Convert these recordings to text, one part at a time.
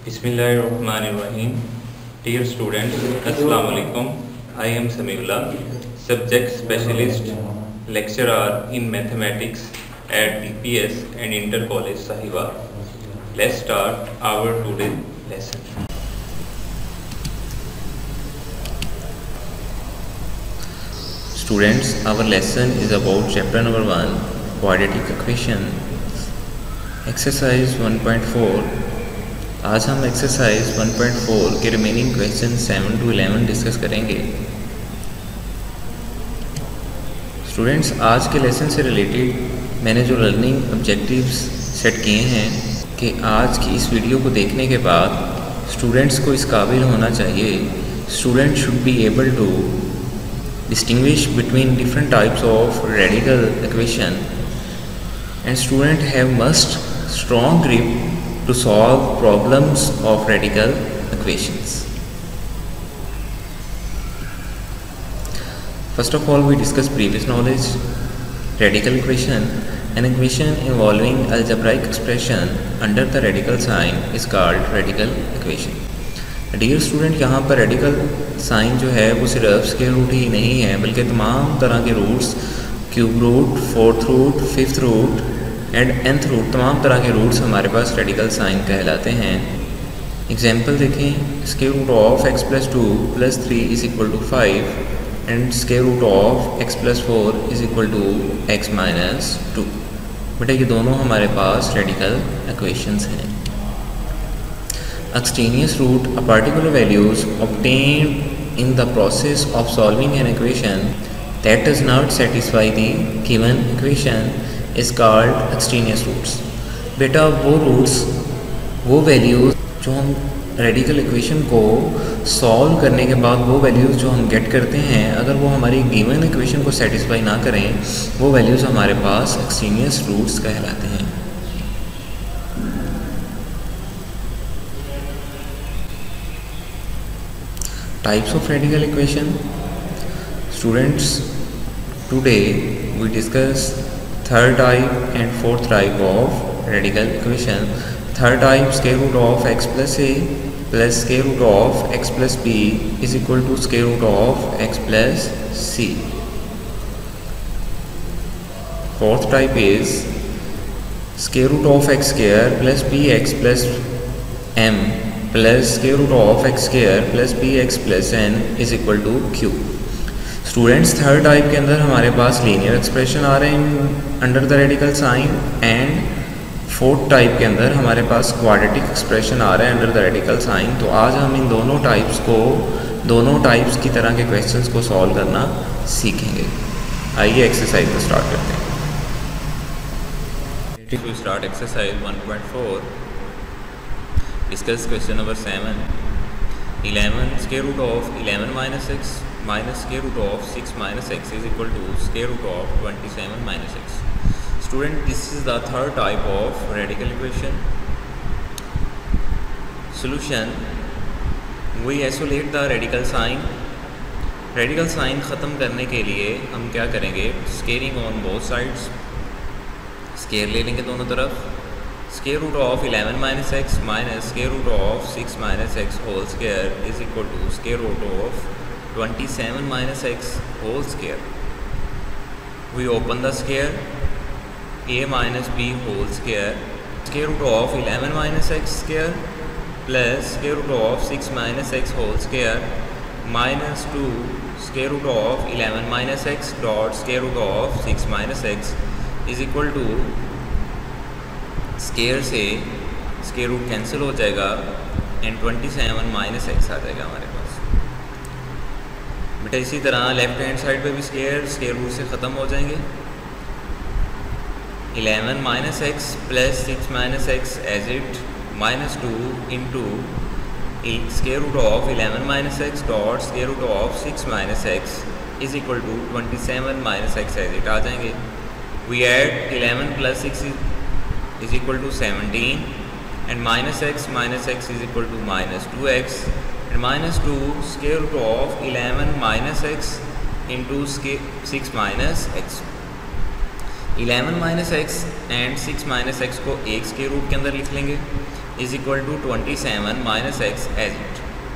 Bismillahirrahmanirrahim. Dear students, Assalamu alaikum. I am Samiullah, subject specialist lecturer in mathematics at DPS and Inter College Sahiwa. Let's start our today's lesson. Students, our lesson is about chapter number 1, quadratic equation, exercise 1.4. आज हम exercise 1.4 के remaining question 7 to 11 discuss करेंगे। Students, आज के lesson से related मैंने जो learning objectives set किए हैं कि आज की इस वीडियो को देखने के बाद स्टूडेंट्स को इस काबिल होना चाहिए, student should be able to distinguish between different types of radical equation and student have must strong grip to solve problems of radical equations. First of all, we discuss previous knowledge. Radical equation, an equation involving algebraic expression under the radical sign is called radical equation. Dear student, यहाँ पर radical sign जो है वो सिर्फ square root ही नहीं है बल्कि तमाम तरह के roots, cube root, fourth root, fifth root and nth root, तमाम तरह के रूट्स हमारे पास रेडिकल साइन कहलाते हैं। एग्जांपल देखें, square root of x plus 2 plus 3 is equal to 5 and square root of x plus 4 is equal to x minus 2। बेटा ये दोनों हमारे पास रेडिकल इक्वेशंस हैं। Extraneous root, a particular values obtained in the process of solving an equation that does not satisfy the given equation is called extraneous roots. बेटा वो roots, वो values जो हम रेडिकल इक्वेशन को सॉल्व करने के बाद वो वैल्यूज़ जो हम गेट करते हैं, अगर वो हमारी गिवन इक्वेशन को सेटिस्फाई ना करें, वो वैल्यूज़ हमारे पास एक्सट्रेनियस रूट्स कहलाते हैं। Types of radical equation. Students, today we discuss third type and fourth type of radical equation. Third type, square root of x plus a plus square root of x plus b is equal to square root of x plus c. Fourth type is square root of x square plus bx plus m plus square root of x square plus b x plus n is equal to q. Students, third type के अंदर हमारे पास linear expression आ रहे हैं under the radical sign and fourth type के अंदर हमारे पास क्वाड्रेटिक एक्सप्रेशन आ रहे हैं अंडर द रेडिकल साइन। तो आज हम इन दोनों टाइप्स की तरह के क्वेश्चंस को सॉल्व करना सीखेंगे। आइए एक्सरसाइज को स्टार्ट करते हैं। To start exercise 1.4, discuss question number 7. 11 square root of 11 minus x minus square root of 6 minus x is equal to square root of 27 minus x. Student, this is the third type of radical equation. Solution: we isolate the radical sign. Radical sign ख़त्म करने के लिए हम क्या करेंगे? Squaring on both sides. Square ले लेंगे दोनों तरफ। Square root of 11 minus x minus square root of 6 minus x whole square is equal to square root of 27 minus x whole square. We open the square, a minus b whole square, square root of 11 minus x square plus square root of 6 minus x whole square minus 2 square root of 11 minus x dot square root of 6 minus x is equal to square से square root cancel हो जाएगा and 27 minus x आ जाएगा हमारे पास। बेटा इसी तरह left hand side पे भी स्केयर रूट से ख़त्म हो जाएंगे। 11 minus x plus 6 minus x as it minus 2 into square root of 11 minus x dot square root of 6 minus x is equal to 27 minus x as it आ जाएंगे। We add 11 plus 6 is equal to 17 and minus x is equal to minus 2x and minus 2 square root of 11 minus x into 6 minus x। 11 minus x and 6 minus x को एक square root के अंदर लिख लेंगे। Is equal to 27 minus x as it.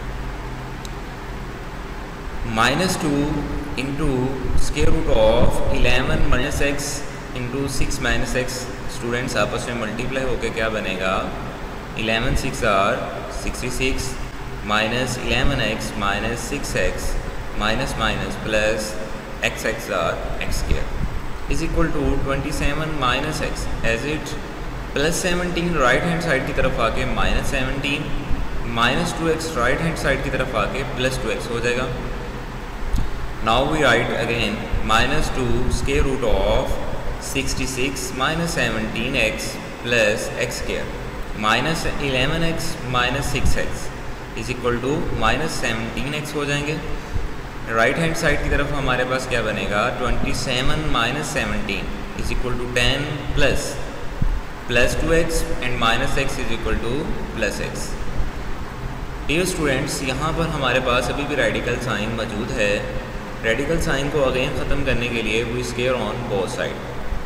-2 into square root of 11 minus x into 6 minus x. Students आपस में multiply होकर क्या बनेगा, 11 6 or 66 minus 11x minus 6x minus minus plus x or x square is equal to 27 minus x as it plus 17 right hand side की तरफ आके minus 17 minus 2x right hand side की तरफ आके प्लस 2x हो जाएगा। Now we write again -2 square root of 66 minus 17x plus x square minus 11x minus 6x is equal to minus 17x हो जाएंगे। राइट हैंड साइड की तरफ हमारे पास क्या बनेगा, 27 minus 17 is equal to 10 plus 2x and minus x is equal to plus x। Dear students, यहाँ पर हमारे पास अभी भी रेडिकल साइन मौजूद है। रेडिकल साइन को अगेन ख़त्म करने के लिए we square on both side.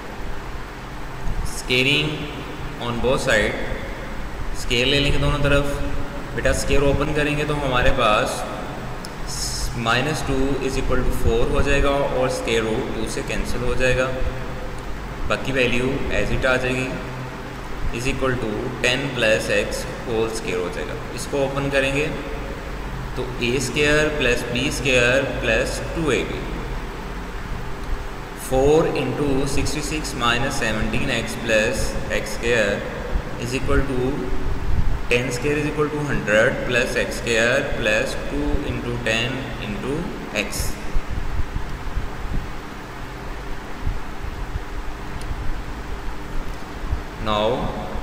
Squaring on both side, square ले लेंगे दोनों तरफ। बेटा स्केयर ओपन करेंगे तो हमारे पास -2 इज इक्वल टू 4 हो जाएगा और स्केयर रूट 2 से कैंसिल हो जाएगा। बाकी वैल्यू एज इट आ जाएगी is equal to 10 plus x whole square हो जाएगा। इसको ओपन करेंगे तो a square plus b square plus 2ab 4 into 66 minus 17x plus x square is equal to 10 square is equal to 100 plus x square plus 2 into 10 into x। Now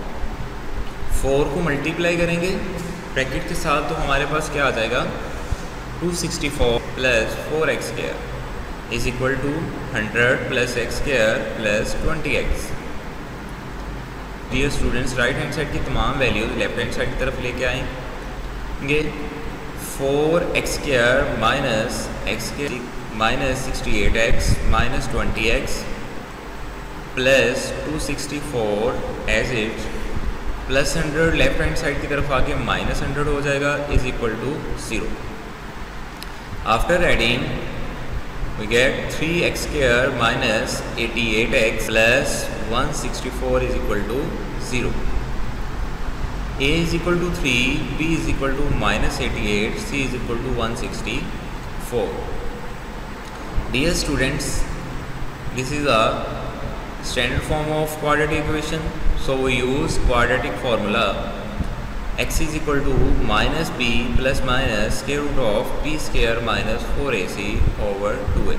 4 को multiply करेंगे bracket के साथ तो हमारे पास क्या आ जाएगा, 264 plus 4x square is equal to 100 plus x square plus 20x। Dear students, right hand side की तमाम वैल्यूज लेफ्ट हैंड साइड की तरफ लेके आएंगे। 4x square minus x square minus 68x minus 20x plus 264 as it plus 100 left hand side की तरफ आके minus 100 हो जाएगा is equal to 0। After adding we get 3x square minus 88x plus 164 is equal to 0. A is equal to 3, B is equal to minus 88, C is equal to 164. Dear students, this is a standard form of quadratic equation. So we use quadratic formula. X is equal to minus b plus minus square root of b square minus 4ac over 2a.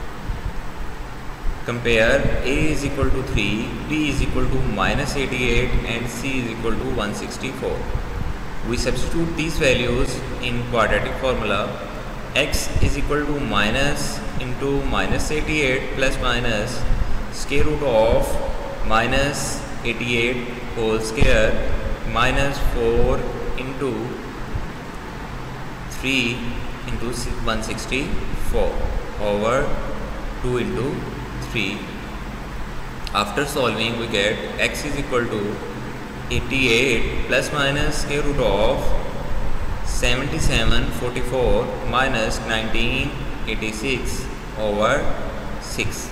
Compare a is equal to 3, b is equal to minus 88 and c is equal to 164. We substitute these values in quadratic formula. X is equal to minus into minus 88 plus minus square root of minus 88 whole square minus 4 into 3 into 164 over 2 into 3. After solving we get x is equal to 88 plus minus square root of 7744 minus 1986 over 6.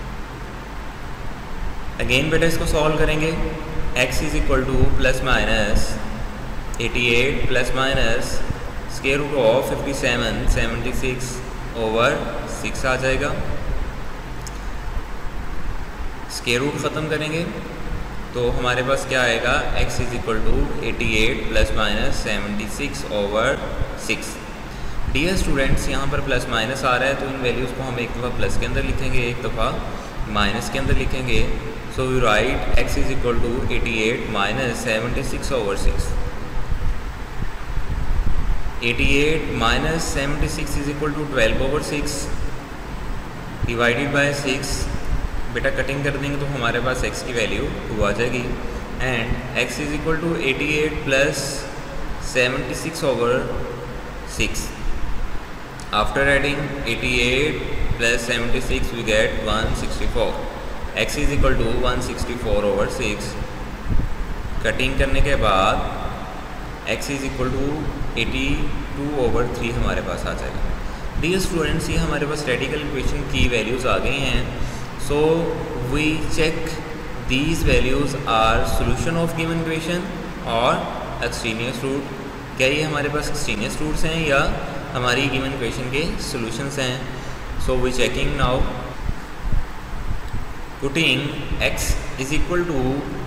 Again बेटा इसको solve करेंगे। x is equal to plus minus 88 plus minus square root of 76 over 6 आ जाएगा। Square root ख़त्म करेंगे तो हमारे पास क्या आएगा, x is equal to 88 plus minus 76 over 6। Dear students, यहाँ पर प्लस माइनस आ रहा है तो इन वैल्यूज़ को हम एक दफ़ा प्लस के अंदर लिखेंगे, एक दफ़ा माइनस के अंदर लिखेंगे। So we write x is equal to 88 minus 76 over 6. 88 minus 76 is equal to 12 over 6 divided by 6. बेटा कटिंग कर देंगे तो हमारे पास x की वैल्यू 2 आ जाएगी and x is equal to 88 plus 76 over 6. After adding 88 plus 76 we get 164. x is equal to 164 over 6. Cutting करने के बाद x इज इक्वल टू 82/3 हमारे पास आ जाएगा। डियर स्टूडेंट्स, ये हमारे पास रेडिकल इक्वेशन की वैल्यूज़ आ गई हैं। So we check these values are solution of given equation और एक्सट्रीनियस रूट। क्या ये हमारे पास एक्सट्रीनियस रूट्स हैं या हमारी गिवन इक्वेशन के सॉल्यूशंस हैं। So we checking now, putting x is equal to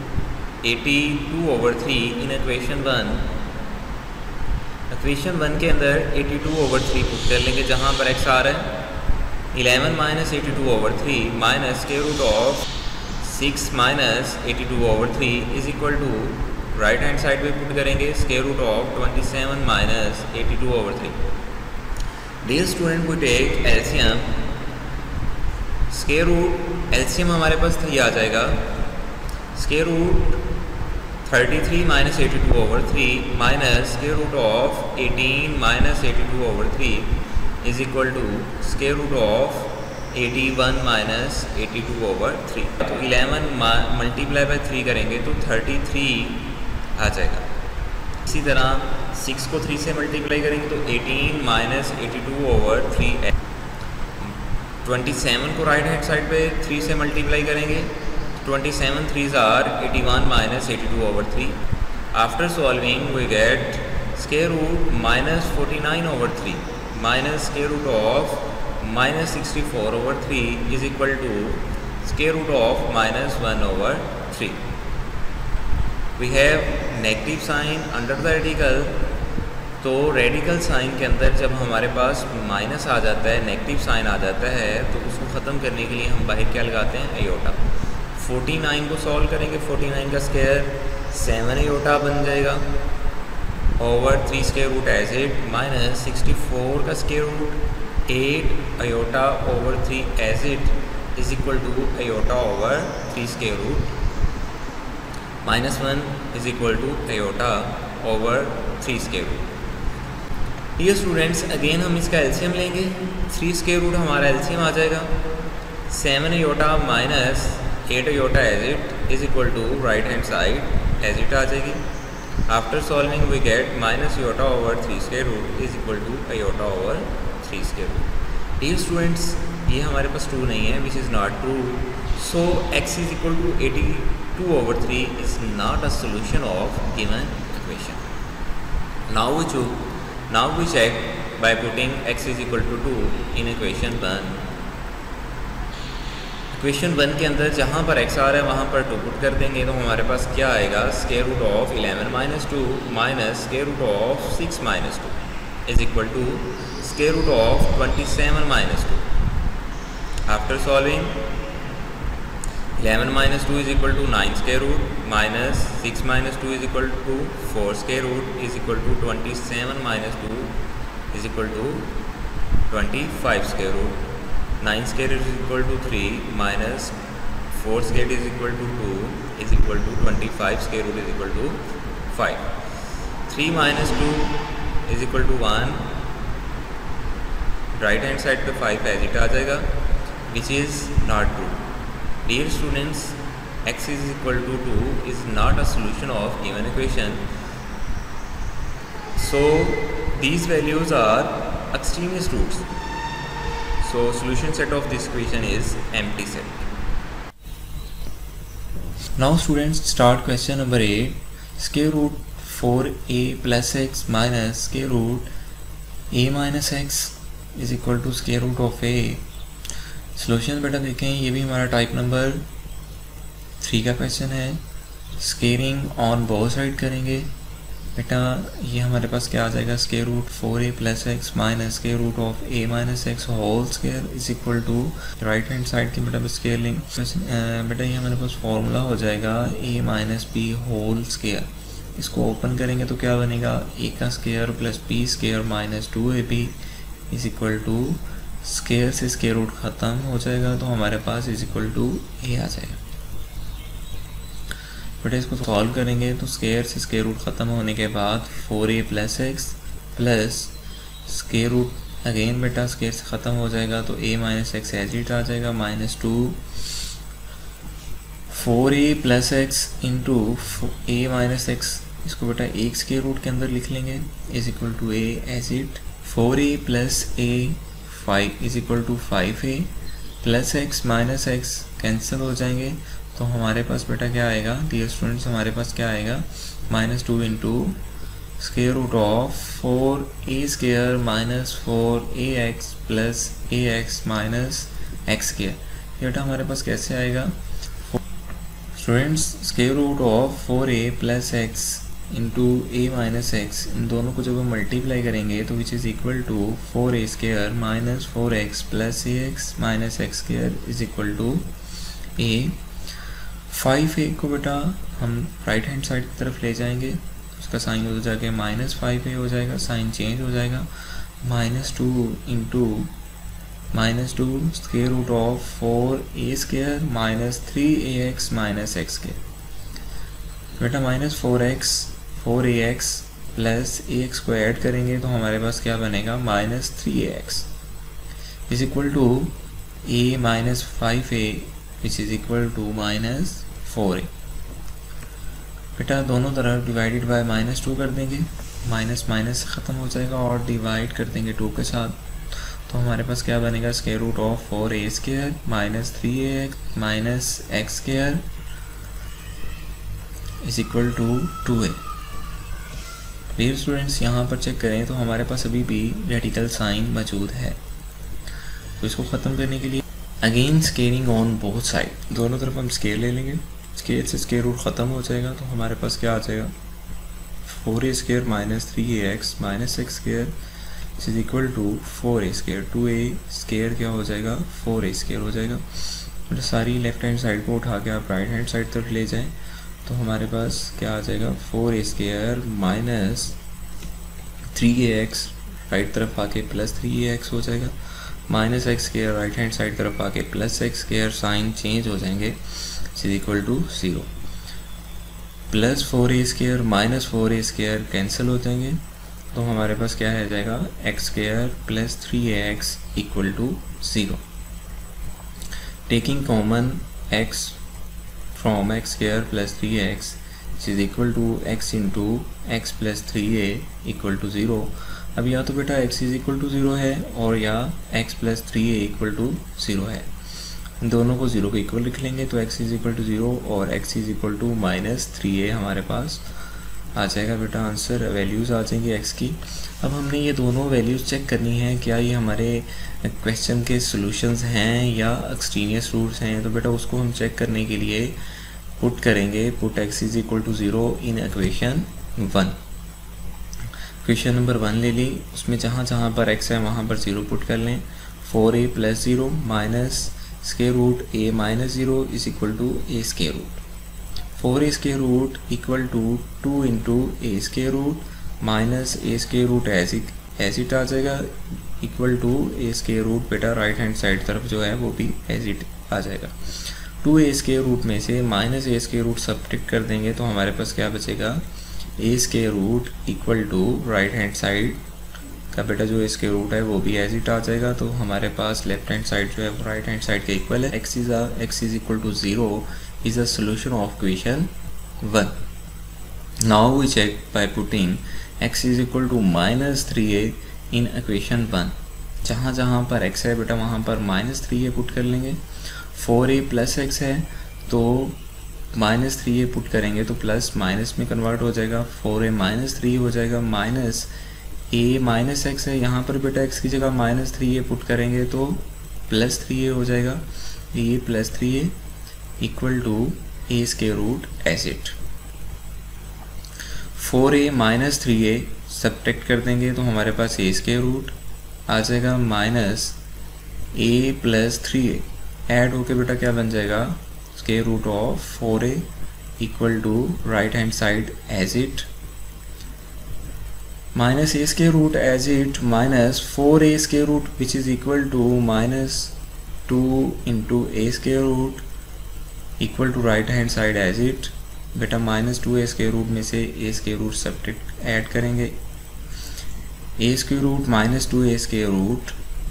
82/3 in equation 1। Equation 1 के अंदर 82/3 पुट कर लेंगे, जहाँ पर x आ रहा है 11 minus 82/3 minus square root of 6 minus 82/3 is equal to right hand side पे पुट करेंगे square root of 27 minus 82/3। Dear student, we take LCM. Square root LCM हमारे पास 3 आ जाएगा। Square root 33 minus 82/3 minus square root of 18 minus 82/3 is equal to square root of 81 minus 82/3। तो 11 multiply by 3 करेंगे तो 33 आ जाएगा। इसी तरह 6 को 3 से मल्टीप्लाई करेंगे तो 18 माइनस 82/3। 27 को राइट हैंड साइड पे 3 से मल्टीप्लाई करेंगे, 27 3s or 81 minus 82/3। After solving we get square root minus 49/3 minus square root of minus 64/3 is equal to square root of minus 1/3। We have negative sign under the radical. तो radical sign के अंदर जब हमारे पास minus आ जाता है, negative sign आ जाता है, तो उसको ख़त्म करने के लिए हम बाहर क्या लगाते हैं, अयोटा। 49 को सॉल्व करेंगे, 49 का स्क्वायर 7 अयोटा बन जाएगा over 3 square root as it, minus 64 का square root 8 iota over 3 as it is equal to iota over 3 square root, minus 1 is equal to iota over 3 square root. Dear students, again हम इसका LCM लेंगे। 3 square root हमारा LCM आ जाएगा। 7 iota minus 8 iota as it is equal to right hand side as it आ जाएगी। After solving we get minus iota over 3 square root is equal to iota over 3 square root. Dear students, ये हमारे पास true नहीं है, which is not true. So x is equal to 82/3 is not a solution of given equation. Now we check by putting x is equal to 2 in equation 1. Equation 1 के अंदर जहाँ पर x आ रहा है वहाँ पर 2 पुट कर देंगे, तो हमारे पास क्या आएगा, square root of 11 minus 2 minus square root of 6 minus 2 is equal to square root of 27 minus 2। After solving 11 minus 2 is equal to 9 square root minus 6 minus 2 is equal to 4 square root is equal to 27 minus 2 is equal to 25 square root. 9 square is equal to 3 minus 4 square is equal to 2 is equal to 25 square root is equal to 5। 3 minus 2 is equal to 1, right hand side पे 5 as it आ जाएगा, which is not true. Dear students, x is equal to 2 is not a solution of given equation. So these values are extraneous roots. So solution set of this equation is empty set. Now students, start question number 8. Square root 4a plus x minus square root a minus x is equal to square root of a. Solution बेटा देखें, ये भी हमारा type number 3 का question है। Squaring on both side करेंगे बेटा। ये हमारे पास क्या आ जाएगा, square root 4a plus x minus square root of a minus x whole square is equal to right hand side की बेटा स्क्वेयरिंग बेटा ये हमारे पास फॉर्मूला हो जाएगा a minus b whole square. इसको ओपन करेंगे तो क्या बनेगा, a का square plus b square minus 2ab is equal to square से स्क्वायर रूट ख़त्म हो जाएगा, तो हमारे पास इज इक्वल टू a आ जाएगा। बेटा इसको सॉल्व करेंगे तो स्क्वायर से स्क्वायर रूट ख़त्म होने के बाद 4a plus x plus square root again बेटा स्क्वायर से ख़त्म हो जाएगा, तो a minus x as it आ जाएगा minus 2 4a plus x into a minus x इसको बेटा एक स्क्वायर रूट के अंदर लिख लेंगे, is equal to a as it 4a plus a 5 is equal to 5a plus x minus x cancel हो जाएंगे। तो हमारे पास बेटा क्या आएगा डियर स्टूडेंट्स, हमारे पास क्या आएगा -2 into square root of 4a square minus 4ax plus ax minus x square. बेटा हमारे पास कैसे आएगा students, square root of 4a plus x into a minus x, इन दोनों को जब हम मल्टीप्लाई करेंगे तो which is equal to 4a square minus 4x plus ax minus x square is equal to a। 5a को बेटा हम राइट हैंड साइड की तरफ ले जाएंगे, उसका साइन हो जाके -5a हो जाएगा, साइन चेंज हो जाएगा, -2 into -2 square root of 4a square minus 3ax minus x square. बेटा -4ax प्लस ax को ऐड करेंगे तो हमारे पास क्या बनेगा -3ax is equal to a minus 5a which is equal to -4a। बेटा दोनों तरफ डिवाइडेड बाय -2 कर देंगे, माइनस माइनस ख़त्म हो जाएगा और डिवाइड कर देंगे 2 के साथ, तो हमारे पास क्या बनेगा square root of 4a square minus 3ax minus x square is equal to 2a। Dear students यहाँ पर चेक करें तो हमारे पास अभी भी रेडिकल साइन मौजूद है, तो इसको ख़त्म करने के लिए again squaring on both side, दोनों तरफ हम स्केयर ले लेंगे, स्केयर से स्केयर रूट ख़त्म हो जाएगा तो हमारे पास क्या आ जाएगा 4a square minus 3ax minus x square is equal to 4a square, 2a square क्या हो जाएगा 4a स्क्वायर हो जाएगा। तो सारी लेफ्ट हैंड साइड को उठा के आप राइट हैंड साइड तरफ ले जाएं तो हमारे पास क्या आ जाएगा 4a square minus 3ax right तरफ आके प्लस 3ax हो जाएगा, minus x square right hand side तरफ आके plus x square, sign change हो जाएंगे is equal to 0, plus 4a square minus 4a square cancel हो जाएंगे तो हमारे पास क्या आ जाएगा x square plus 3ax equal to 0। Taking common x from x square plus 3x is equal to x into x plus 3a equal to 0। अब या तो बेटा x इज इक्वल टू 0 है और या x plus 3a equal to 0 है, दोनों को 0 को इक्वल लिख लेंगे तो x इज इक्वल टू 0 और x is equal to -3a हमारे पास आ जाएगा। बेटा आंसर वैल्यूज़ आ जाएंगी x की। अब हमने ये दोनों वैल्यूज़ चेक करनी है क्या ये हमारे क्वेश्चन के सॉल्यूशंस हैं या एक्सट्रेनियस रूट्स हैं, तो बेटा उसको हम चेक करने के लिए पुट करेंगे, put x is equal to 0 in equation 1। Question number 1 ले ली, उसमें जहाँ जहाँ पर x है वहाँ पर 0 पुट कर लें। 4a plus 0 minus square root a minus 0 is equal to a square root, 4a square root equal to 2 into a square root minus a square root as it आ जाएगा equal to a square root. बेटा right hand side तरफ जो है वो भी as it आ जाएगा। 2a स्क्वायर रूट में से minus a square root subtract कर देंगे तो हमारे पास क्या बचेगा a square root equal to right hand side का बेटा जो स्क्वायर रूट है वो भी एज इट आ जाएगा, तो हमारे पास लेफ्ट हैंड साइड जो है वो राइट हैंड साइड के इक्वल है। x is equal to 0 is a solution of equation 1. Now we check by putting x is equal to -3a in equation 1. जहाँ जहाँ पर x है बेटा वहाँ पर -3a पुट कर लेंगे। 4a प्लस x है तो -3a पुट करेंगे तो प्लस माइनस में कन्वर्ट हो जाएगा, 4a माइनस 3 हो जाएगा, माइनस a माइनस x है, यहाँ पर बेटा x की जगह -3a पुट करेंगे तो प्लस 3a हो जाएगा, a plus 3a equal to a square root as it. 4a minus 3a subtract कर देंगे तो हमारे पास a स्क्वायर रूट आ जाएगा minus a plus 3a add होके बेटा क्या बन जाएगा square root of 4a equal to right hand side as it minus a square root as it minus 4a square root which is equal to -2 into a square root equal to right hand side as it. बेटा -2a square root में से a square root subtract add करेंगे, a square root -2a square root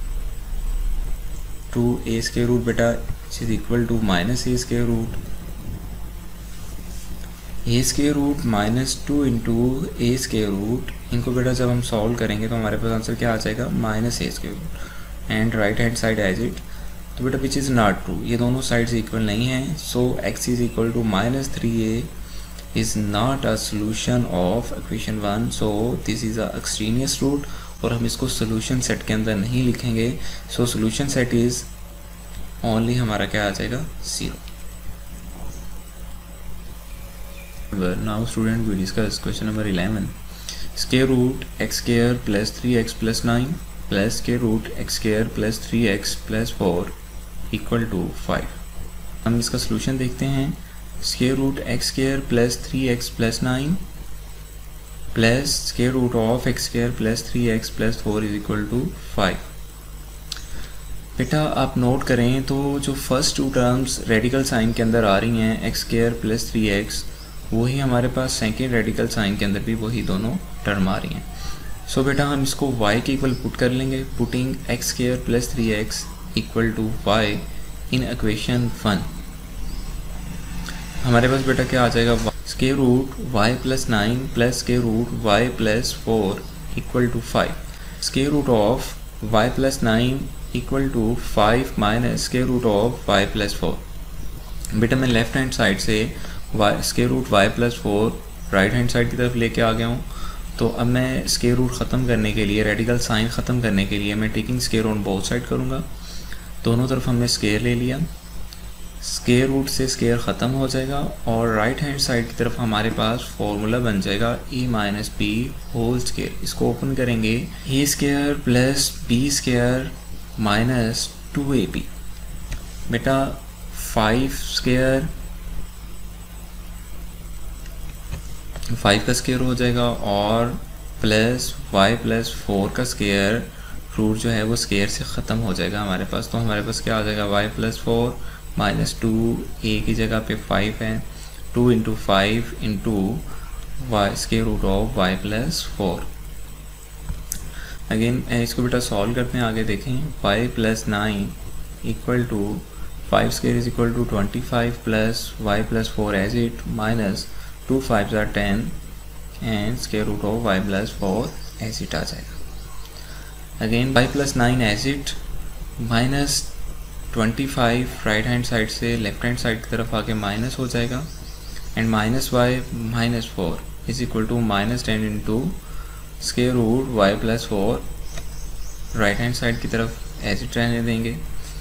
2a square root बेटा is equal to -a square root A square root minus 2 into a square root, इनको बेटा जब हम solve करेंगे तो हमारे पास आंसर क्या आ जाएगा, minus a square root and right hand side as it. तो बेटा विच इज़ नॉट ट्रू, ये दोनों साइड्स इक्वल नहीं हैं, so x is equal to minus 3a is not a solution of equation 1, so this is a extraneous root और हम इसको solution set के अंदर नहीं लिखेंगे। So solution set is only हमारा क्या आ जाएगा, 0। Now student we discuss question number 11। Square root x square plus 3x plus 9 plus square root x square plus 3x plus 4 equal to 5। हम इसका सोल्यूशन देखते हैं। Square root x square plus 3x plus 9 plus square root of x square plus 3x plus 4 is equal to 5। बेटा आप note करें तो जो first two terms radical sign के अंदर आ रही हैं, एक्स स्क्वायर प्लस 3x, वही हमारे पास सेकेंड रेडिकल साइन के अंदर भी वही दोनों टर्म आ रही हैं। सो बेटा हम इसको y के इक्वल पुट कर लेंगे, putting x square plus 3x equal to y in equation 1। हमारे पास बेटा क्या आ जाएगा, square root y plus 9 plus square root y plus 4 equal to 5। Square root of y plus 9 equal to 5 minus square root of y plus 4। बेटा मैं left hand side से square root y plus 4 right hand side की तरफ लेके आ गया हूँ। तो अब मैं स्क्वायर रूट ख़त्म करने के लिए, रेडिकल साइन ख़त्म करने के लिए मैं taking square on both side करूँगा। दोनों तरफ हमने स्क्वायर ले लिया, स्क्वायर रूट से स्क्वायर ख़त्म हो जाएगा और राइट हैंड साइड की तरफ हमारे पास फॉर्मूला बन जाएगा e minus b whole square. इसको ओपन करेंगे, a square plus b square minus 2ab। बेटा 5 स्क्वायर 5 का स्क्वायर हो जाएगा और प्लस y प्लस 4 का स्क्वायर, रूट जो है वो स्क्वायर से ख़त्म हो जाएगा हमारे पास। तो हमारे पास क्या आ जाएगा, y प्लस 4 माइनस 2, a की जगह पे 5 है, 2 into 5 into y square root of y plus 4। Again इसको बेटा सॉल्व करते हैं, आगे देखें। y plus 9 equal to 5 square is equal to 25 plus y plus 4 as it minus 2 5 are 10 and square root of y plus 4 as it आ जाएगा। Again y plus 9 as it minus 25 right hand side से left hand side की तरफ आके minus हो जाएगा and minus y minus 4 is equal to minus 10 into square root y plus 4 right hand side की तरफ एज इट रहने देंगे।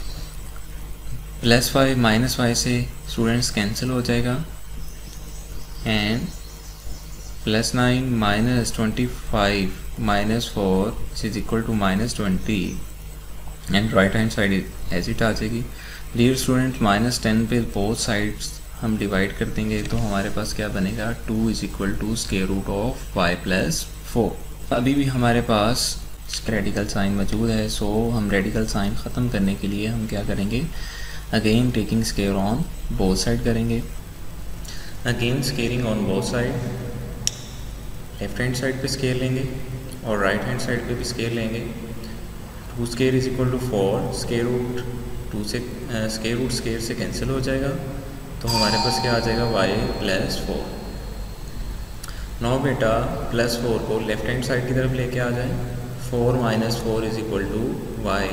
प्लस y माइनस y से स्टूडेंट्स कैंसिल हो जाएगा and plus 9 minus 25 minus 4 is equal to minus 20 and right hand side as it आ जाएगी। Dear student minus 10 पे बोथ साइड्स हम डिवाइड कर देंगे तो हमारे पास क्या बनेगा, 2 is equal to square root of y plus 4। अभी भी हमारे पास रेडिकल साइन मौजूद है, सो हम रेडिकल साइन ख़त्म करने के लिए हम क्या करेंगे, again taking square on both side करेंगे। Again squaring on both side, left hand side पे स्केयर लेंगे और राइट हैंड साइड पे भी स्केयर लेंगे। 2 square is equal to 4, square root 2 से स्केयर रूट स्केयर से कैंसिल हो जाएगा तो हमारे पास क्या आ जाएगा, y प्लस 4। नौ बेटा प्लस 4 को लेफ्ट हैंड साइड की तरफ लेके आ जाए, 4 minus 4 is equal to y,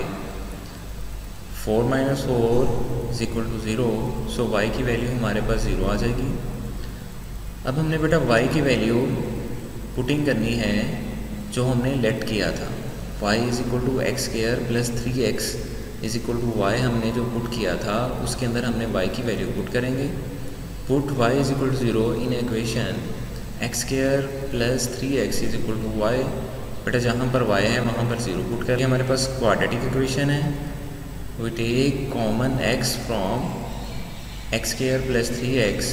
4 minus 4 is equal to 0, so y की वैल्यू हमारे पास 0 आ जाएगी। अब हमने बेटा y की वैल्यू पुटिंग करनी है जो हमने लेट किया था, y is equal to x square plus 3x is equal to y हमने जो पुट किया था उसके अंदर हमने y की वैल्यू पुट करेंगे। Put y is equal to 0 in equation x square plus 3x is equal to y। बेटा जहाँ पर y है वहाँ पर 0 पुट करेंगे। हमारे पास क्वाड्रेटिक इक्वेशन है, we take common x from x square plus 3x,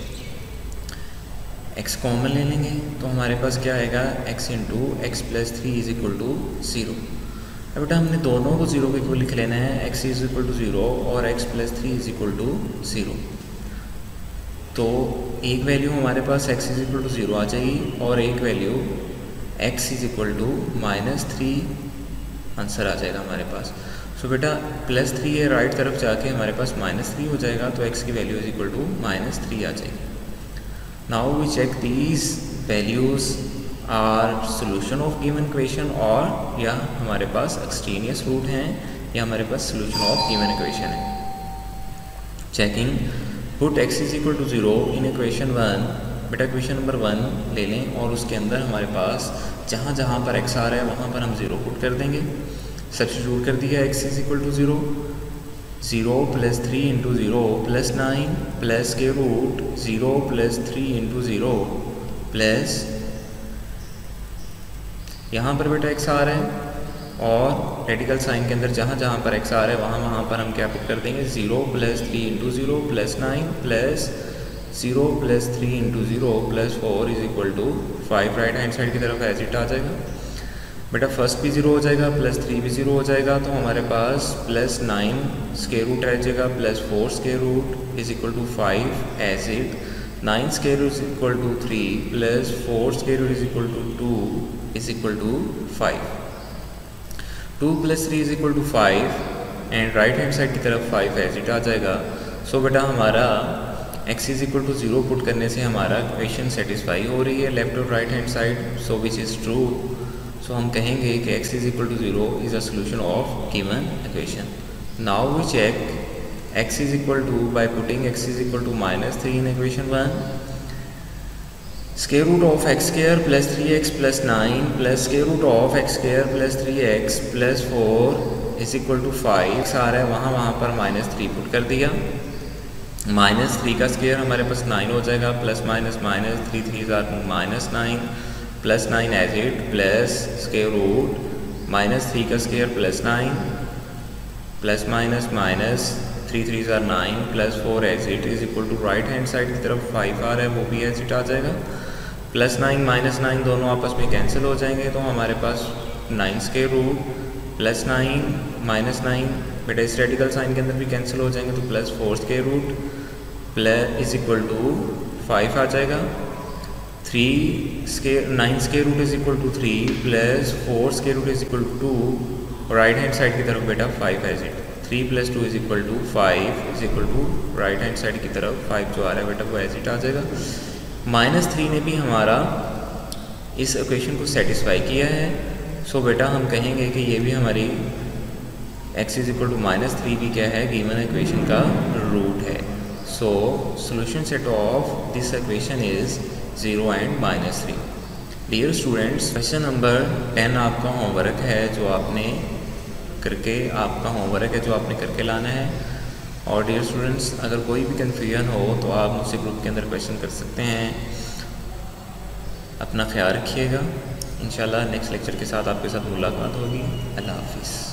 x common ले लेंगे तो हमारे पास क्या आएगा, x into x plus 3 is equal to 0। अब बेटा हमने दोनों को 0 के इक्वल लिख लेना है, x इज इक्वल टू 0 और x plus 3 is equal to 0। तो एक वैल्यू हमारे पास x इज इक्वल टू 0 आ जाएगी और एक value x is equal to minus 3 answer आ जाएगा हमारे पास। सो बेटा प्लस 3 है, राइट तरफ जाके हमारे पास माइनस 3 हो जाएगा तो x की value is equal to minus 3 आ जाएगी। Now we check these values are solution of given equation, और या हमारे पास एक्सट्रेनियस रूट हैं या हमारे पास सोल्यूशन ऑफ गिवन इक्वेशन है। Checking put x is equal to 0 in equation 1। बेटा इक्वेशन नंबर 1 ले लें और उसके अंदर हमारे पास जहाँ जहाँ पर x आ रहा है वहाँ पर हम 0 पुट कर देंगे। सब्स्टिट्यूट कर दिया x is equal to 0, 0 plus 3 into 0 plus 9 plus के रूट 0 प्लस 3 इंटू 0 प्लस यहाँ पर बेटा x आ रहा है और रेडिकल साइन के अंदर जहाँ जहाँ पर x आ रहा है वहाँ पर हम क्या पुट कर देंगे 0 plus 3 into 0 plus 9 plus 0 plus 3 into 0 plus 4 is equal to 5। Right hand side की तरफ एज इट आ जाएगा। बेटा फर्स्ट भी 0 हो जाएगा प्लस 3 भी 0 हो जाएगा, तो हमारे पास प्लस 9 स्क्वायर रूट रह जाएगा plus 4 square root is equal to 5 as it. 9 square root is equal to 3 plus 4 square root is equal to 2 is equal to 5। 2 plus 3 is equal to 5 and right hand side की तरफ 5 as it आ जाएगा। सो बेटा हमारा x is equal to 0 put करने से हमारा equation satisfy हो रही है लेफ्ट और right hand side, so which is true. So हम कहेंगे कि x is equal to 0 is a solution of given equation. Now we check x is equal to by putting x is equal to -3 in equation 1। Square root of x square plus 3x plus 9 plus square root of x square plus 3x plus 4 is equal to 5 आ रहा है वहाँ पर -3 put कर दिया। -3 का square हमारे पास 9 हो जाएगा plus minus minus 3 3 -9 plus 9 as it plus square root -3 का square plus 9 plus minus minus 3 3 9 plus 4 as it is equal to right hand side की तरफ 5 आ रहा है वो भी एज इट आ जाएगा। प्लस 9 माइनस 9 दोनों आपस में कैंसिल हो जाएंगे, तो हमारे पास 9 स्क्वायर रूट प्लस 9 माइनस 9 बेटा इस रेडिकल साइन के अंदर भी कैंसिल हो जाएंगे, तो plus 4 square root plus is equal to 5 आ जाएगा। 9 square root is equal to 3 plus 4 square root is equal to 2, right hand side की तरफ बेटा 5 as it. 3 plus 2 is equal to 5 is equal to right hand side की तरफ 5 जो आ रहा है बेटा वो एज इट आ जाएगा। -3 ने भी हमारा इस इक्वेशन को सेटिस्फाई किया है, सो बेटा हम कहेंगे कि ये भी हमारी x इज इक्वल टू -3 भी क्या है गिवन इक्वेशन का रूट है। So solution set of this equation is 0 and -3। Dear students, question number 10 आपका होमवर्क है जो आपने करके लाना है। और डियर स्टूडेंट्स, अगर कोई भी कन्फ्यूजन हो तो आप मुझसे ग्रुप के अंदर क्वेश्चन कर सकते हैं। अपना ख्याल रखिएगा। इंशाल्लाह नेक्स्ट लेक्चर के साथ आपके साथ मुलाकात होगी। अल्लाह हाफिज़।